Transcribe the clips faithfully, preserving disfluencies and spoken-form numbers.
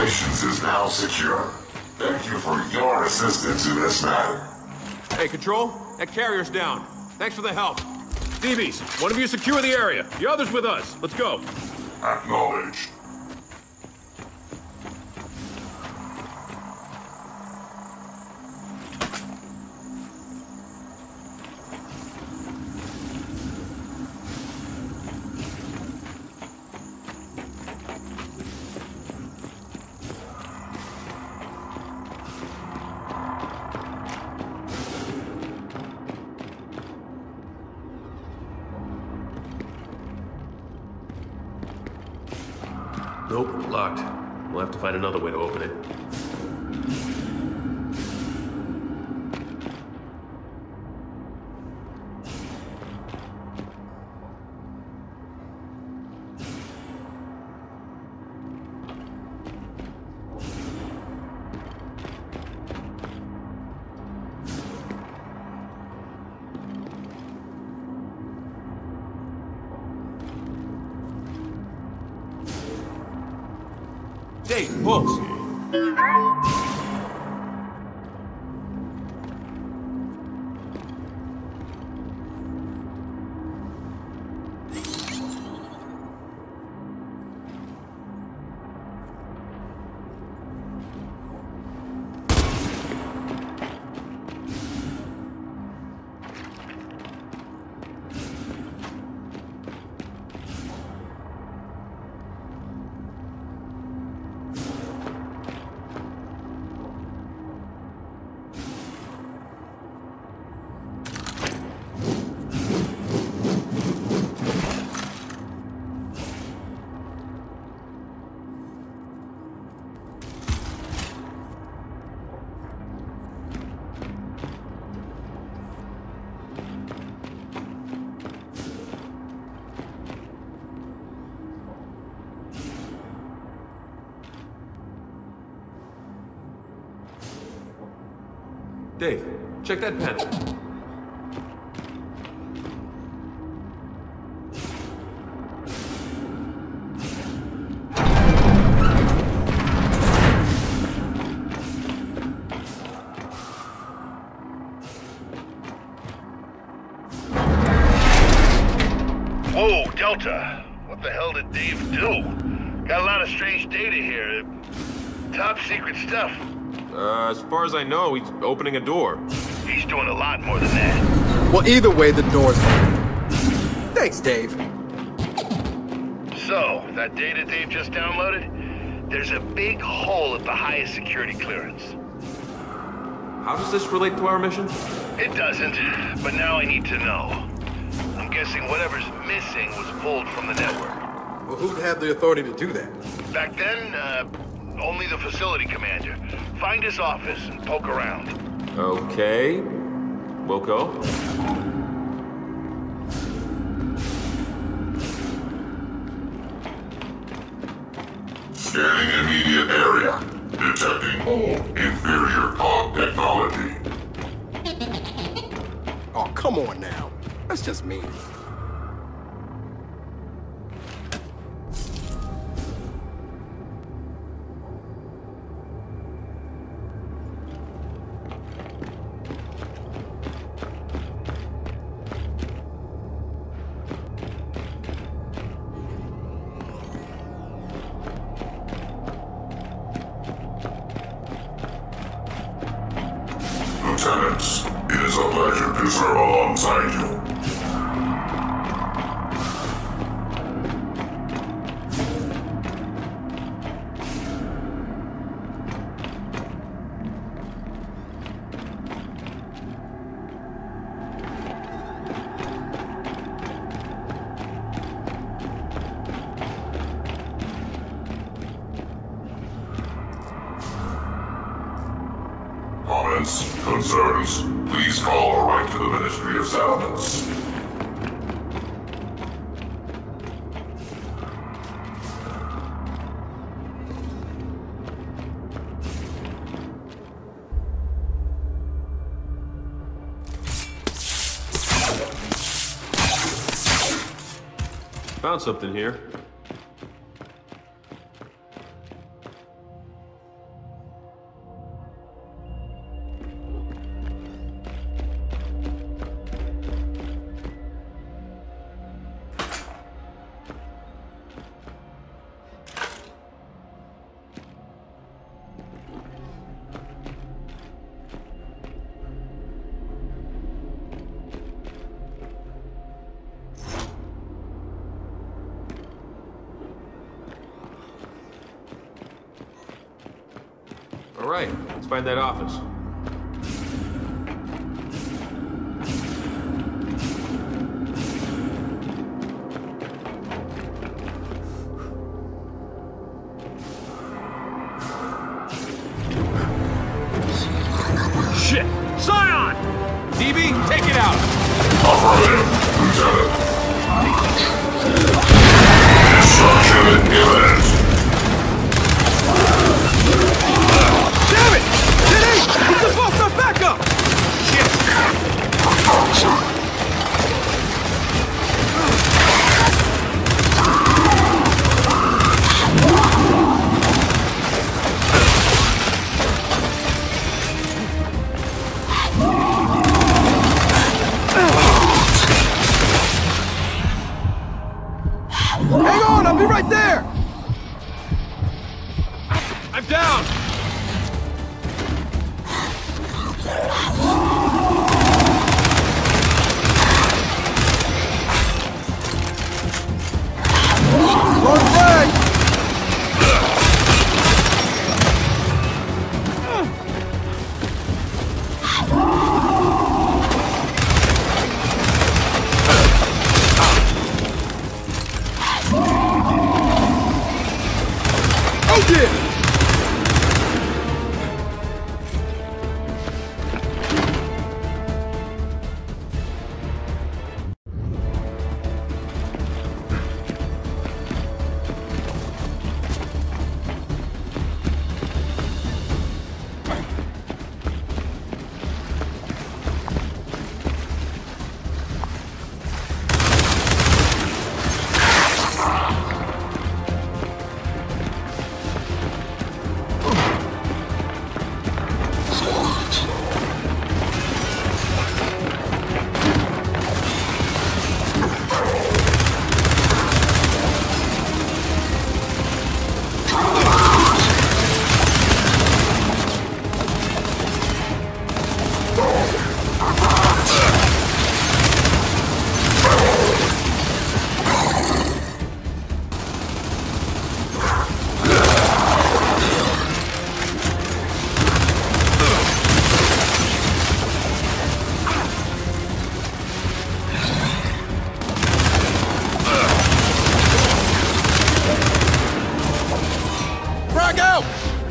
operations is now secure. Thank you for your assistance in this matter. Hey, Control, that carrier's down. Thanks for the help. Stevie's, one of you secure the area. The other's with us. Let's go. Acknowledged. Nope, locked. We'll have to find another way to open it. Dave, pulse. Dave, check that pen. Whoa, Delta. What the hell did Dave do? Got a lot of strange data here. Top secret stuff. Uh, as far as I know, he's opening a door. He's doing a lot more than that. Well, either way, the door's open. Thanks, Dave. So, that data Dave just downloaded? There's a big hole at the highest security clearance. How does this relate to our mission? It doesn't, but now I need to know. I'm guessing whatever's missing was pulled from the network. Well, who'd have the authority to do that? Back then, uh, only the facility commander. Find his office and poke around. Okay. We'll go. Scanning immediate area. Detecting all inferior pod technology. Oh, come on now. That's just me. Lieutenants, it is a pleasure to serve alongside you. Comments, concerns, please call or write to the Ministry of Settlements. Found something here. right, let's find that office. Shit! Scion! D B, take it out! Affirmative, Lieutenant. Destruction imminent. Damn it! Diddy! We just lost our backup! Shit! Hang on, I'll be right there! I'm down! Long flag! Oh dear! Frag out!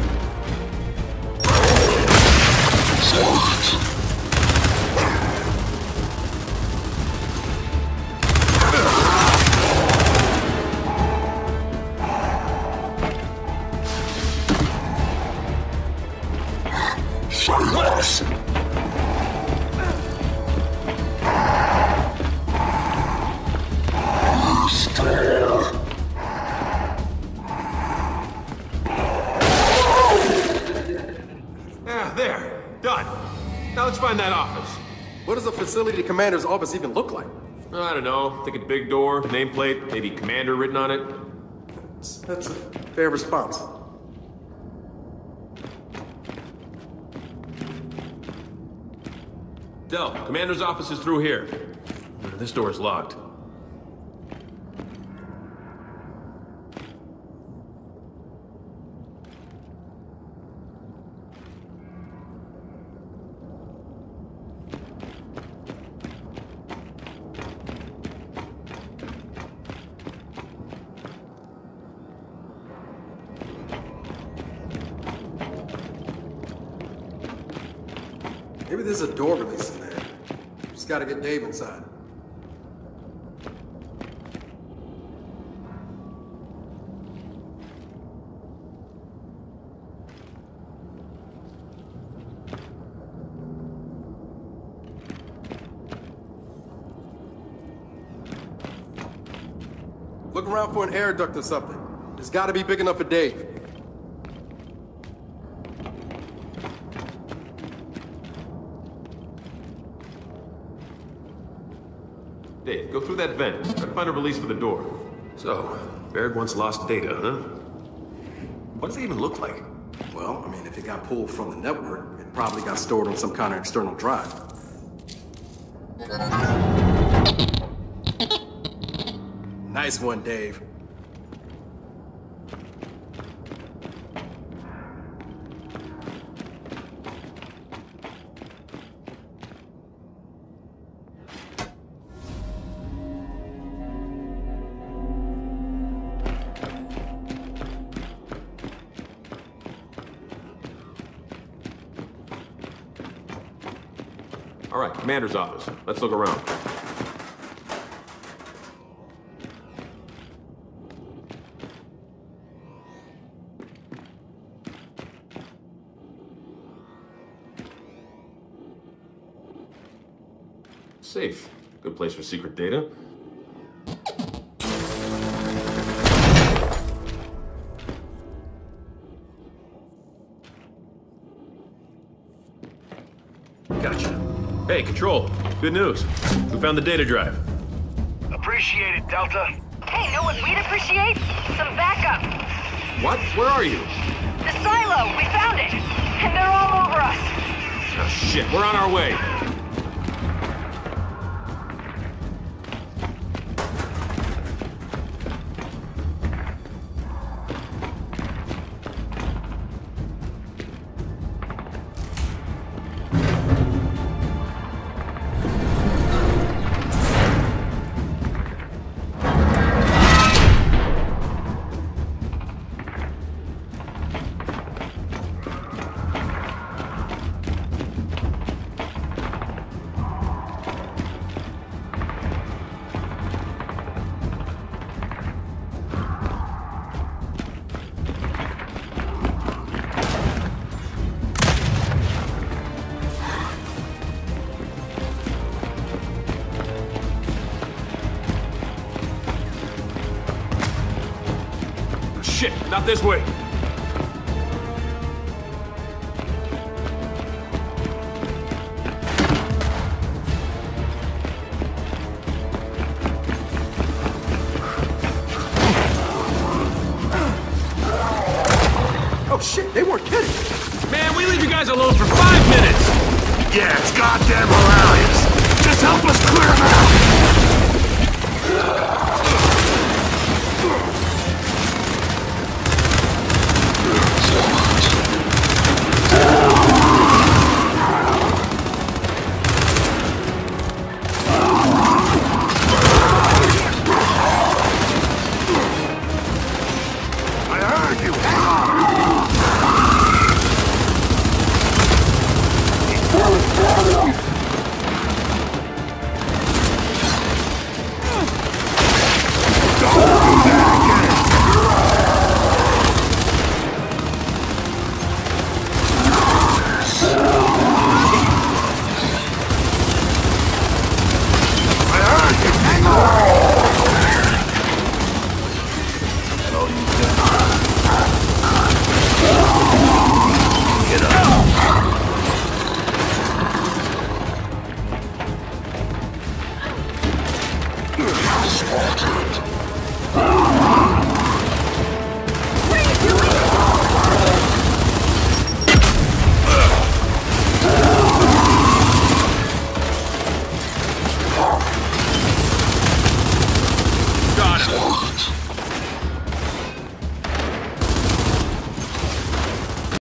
Ah, there. Done. Now let's find that office. What does a facility commander's office even look like? I don't know. Think a big door, nameplate, maybe commander written on it. That's a fair response. Del, commander's office is through here. This door is locked. Maybe there's a door release in there. Just gotta get Dave inside. Look around for an air duct or something. It's gotta be big enough for Dave. Dave, go through that vent. Try to find a release for the door. So, Baird once lost data, huh? What does it even look like? Well, I mean, if it got pulled from the network, it probably got stored on some kind of external drive. Nice one, Dave. All right, Commander's office. Let's look around. Safe. Good place for secret data. Gotcha. Hey, Control. Good news. We found the data drive. Appreciate it, Delta. Hey, know what we'd appreciate? Some backup. What? Where are you? The silo, we found it. And they're all over us. Oh, shit. We're on our way. Shit, not this way. Oh shit, they weren't kidding. Man, we leave you guys alone for five minutes! Yeah, it's goddamn hilarious. Just help us clear them out.